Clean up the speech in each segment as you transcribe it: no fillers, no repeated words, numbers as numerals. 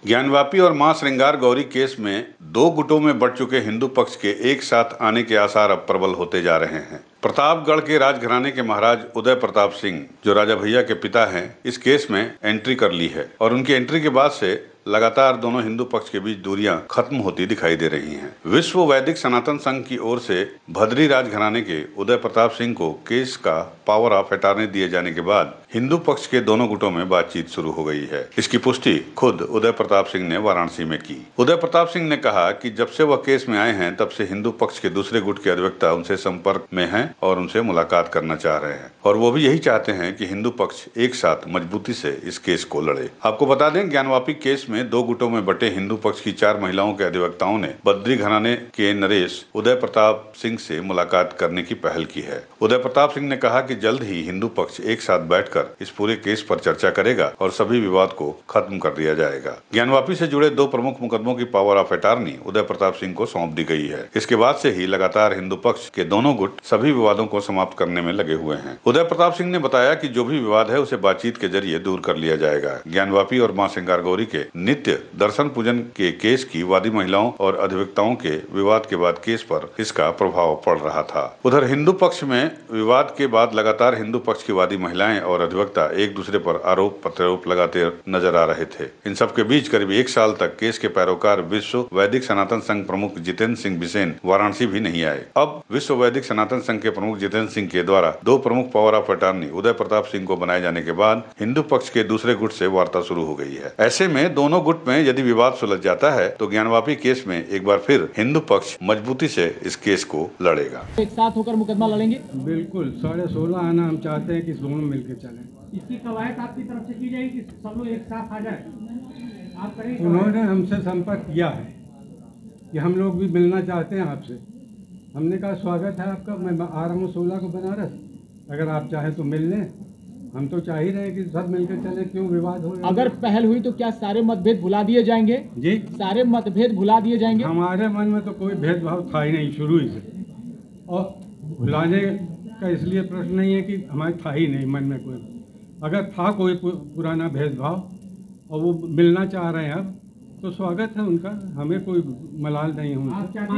ज्ञानवापी और मां श्रृंगार गौरी केस में दो गुटों में बढ़ चुके हिंदू पक्ष के एक साथ आने के आसार अब प्रबल होते जा रहे हैं। प्रतापगढ़ के राजघराने के महाराज उदय प्रताप सिंह, जो राजा भैया के पिता हैं, इस केस में एंट्री कर ली है और उनकी एंट्री के बाद से लगातार दोनों हिंदू पक्ष के बीच दूरियां खत्म होती दिखाई दे रही हैं। विश्व वैदिक सनातन संघ की ओर से भद्री राजघराने के उदय प्रताप सिंह को केस का पावर ऑफ अटॉर्नी दिए जाने के बाद हिंदू पक्ष के दोनों गुटों में बातचीत शुरू हो गई है। इसकी पुष्टि खुद उदय प्रताप सिंह ने वाराणसी में की। उदय प्रताप सिंह ने कहा कि जब से वह केस में आए हैं तब से हिंदू पक्ष के दूसरे गुट के अधिवक्ता उनसे संपर्क में हैं और उनसे मुलाकात करना चाह रहे हैं और वो भी यही चाहते हैं कि हिंदू पक्ष एक साथ मजबूती से इस केस को लड़े। आपको बता दें, ज्ञानवापी केस में दो गुटों में बटे हिंदू पक्ष की 4 महिलाओं के अधिवक्ताओं ने बद्री घराने के नरेश उदय प्रताप सिंह से मुलाकात करने की पहल की है। उदय प्रताप सिंह ने कहा कि जल्द ही हिंदू पक्ष एक साथ बैठकर इस पूरे केस पर चर्चा करेगा और सभी विवाद को खत्म कर दिया जाएगा। ज्ञानवापी से जुड़े 2 प्रमुख मुकदमों की power of attorney Uday Pratap Singh को सौंप दी गई है। इसके बाद से ही लगातार हिंदू पक्ष के दोनों गुट सभी विवादों को समाप्त करने में लगे हुए हैं। उदय प्रताप सिंह ने बताया कि जो भी विवाद है उसे बातचीत के जरिए दूर कर लिया जाएगा। ज्ञानवापी और मां श्रृंगार गौरी के नित्य दर्शन पूजन के केस की वादी महिलाओं और अधिवक्ताओं के विवाद के बाद केस पर इसका प्रभाव पड़ रहा था। उधर हिंदू पक्ष में विवाद के बाद लगातार हिंदू पक्ष की वादी महिलाएं और अधिवक्ता एक दूसरे पर आरोप प्रत्यारोप लगाते नजर आ रहे थे। इन सब के बीच करीब 1 साल तक केस के पैरोकार विश्व वैदिक सनातन संघ प्रमुख जितेंद्र सिंह बिसेन वाराणसी भी नहीं आए। अब विश्व वैदिक सनातन संघ के प्रमुख जितेंद्र सिंह के द्वारा 2 प्रमुख power of attorney Uday Pratap Singh को बनाए जाने के बाद हिंदू पक्ष के दूसरे गुट से वार्ता शुरू हो गई है। ऐसे में दोनों गुट में यदि विवाद सुलझ जाता है तो ज्ञानवापी केस में एक बार फिर हिंदू पक्ष मजबूती से इस केस को लड़ेगा। एक साथ होकर मुकदमा लड़ेंगे। बिल्कुल 16.5 आना हम चाहते हैं कि दोनों मिलकर चलें। इसकी कवायद आपकी तरफ से की जाएगी कि सब लोग एक साथ आ जाए। आप करेंगे। उन्होंने हमसे संपर्क किया है कि हम लोग भी मिलना चाहते हैं आपसे। हमने कहा स्वागत है आपका, मैं आ रहा हूँ 16 को बनारस, अगर आप चाहें तो मिल लें। हम तो चाह ही रहे हैं कि सब मिलकर चले, क्यों विवाद हो। अगर पहल हुई तो क्या सारे मतभेद भुला दिए जाएंगे? जी, सारे मतभेद भुला दिए जाएंगे। हमारे मन में तो कोई भेदभाव था ही नहीं शुरू ही से, और भुलाने का इसलिए प्रश्न नहीं है कि हमारे था ही नहीं मन में कोई। अगर था कोई पुराना भेदभाव और वो मिलना चाह रहे हैं अब, तो स्वागत है उनका, हमें कोई मलाल नहीं होगा।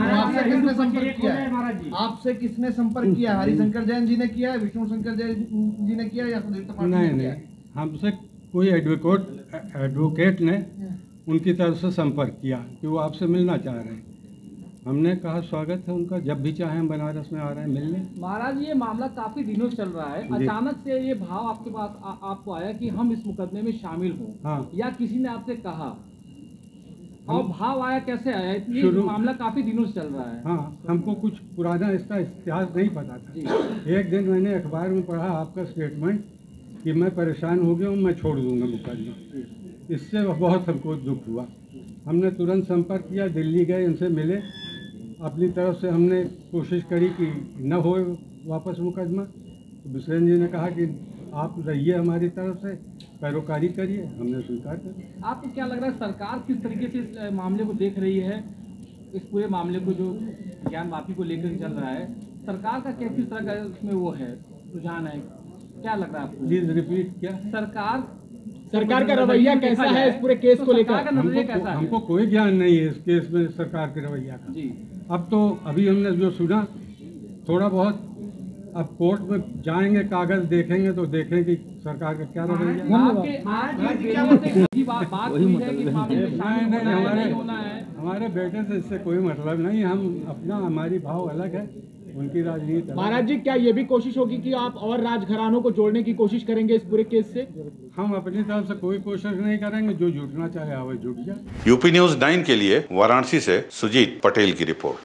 आपसे किसने संपर्क किया? हरिशंकर जैन जी ने किया, विष्णु शंकर जैन जी ने किया या नहीं, हमसे कोई एडवोकेट ने उनकी तरफ से संपर्क किया कि वो आपसे मिलना चाह रहे हैं। हमने कहा स्वागत है उनका, जब भी चाहें बनारस में आ रहे हैं मिलने। महाराज, ये मामला काफी दिनों से चल रहा है, अचानक से ये भाव आपके पास आपको आया कि हम इस मुकदमे में शामिल हों? हाँ। या किसी ने आपसे कहा? और भाव आया, कैसे आया? ये मामला काफी दिनों से चल रहा है। हाँ, हमको कुछ पुराना इसका इतिहास नहीं पता था। एक दिन मैंने अखबार में पढ़ा आपका स्टेटमेंट कि मैं परेशान हो गया हूँ, मैं छोड़ दूंगा मुकदमा। इससे बहुत हमको दुख हुआ। हमने तुरंत संपर्क किया, दिल्ली गए, उनसे मिले, अपनी तरफ से हमने कोशिश करी कि न हो वापस मुकदमा। तो बिसेन जी ने कहा कि आप रहिए हमारी तरफ से, पैरोकारी करिए। हमने स्वीकार कर दिया। आपको क्या लग रहा है सरकार किस तरीके से इस मामले को देख रही है? इस पूरे मामले को जो ज्ञानवापी को लेकर चल रहा है, सरकार का किस तरह का इसमें वो है, रुझान है? क्या लग रहा है आपको? Please repeat. क्या सरकार का रवैया कैसा है इस पूरे केस को लेकर? हमको कोई ज्ञान नहीं है इस केस में सरकार के रवैया का जी। अब तो अभी हमने जो सुना थोड़ा बहुत, अब कोर्ट में जाएंगे, कागज देखेंगे तो देखें कि सरकार का क्या रवैया। हमारे बेटे से इससे कोई मतलब नहीं, हम अपना, हमारी भाव अलग है, उनकी राजनीति। महाराज जी, क्या ये भी कोशिश होगी कि आप और राजघरानों को जोड़ने की कोशिश करेंगे इस पूरे केस से? हम अपनी तरफ से कोई कोशिश नहीं करेंगे, जो जुटना चाहे आवे जुट जाए। यूपी न्यूज़ 9 के लिए वाराणसी से सुजीत पटेल की रिपोर्ट।